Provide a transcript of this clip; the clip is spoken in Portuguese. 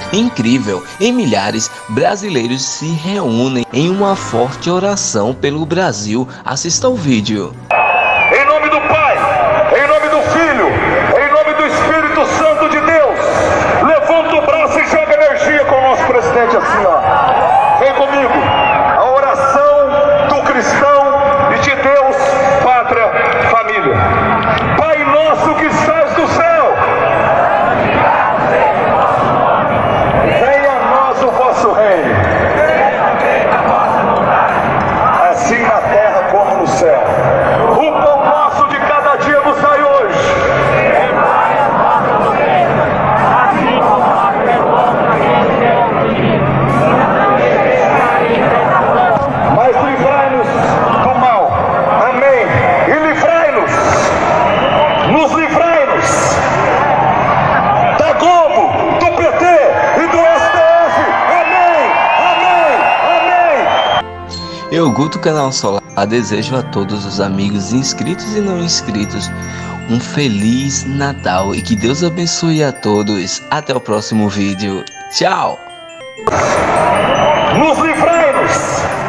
incrível, em milhares, brasileiros se reúnem em uma forte oração pelo Brasil. Assista o vídeo. Em nome do Pai, em nome do Filho, em nome do Espírito Santo de Deus, levanta o braço e joga energia com o nosso presidente assim, ó. Vem comigo. A oração do cristão e de Deus, pátria, família. Pai nosso que estás no céu, venha a nós o vosso reino, assim na terra como no céu. O pão nosso de cada dia nos dai hoje. Mas livrai-nos do mal. Amém. E livrai-nos. Nos livrai-nos da Globo, do PT e do STF. Amém. Amém. Amém. Eu, Guto Canal Solar, desejo a todos os amigos inscritos e não inscritos um feliz Natal e que Deus abençoe a todos. Até o próximo vídeo. Tchau! Nos livrai-nos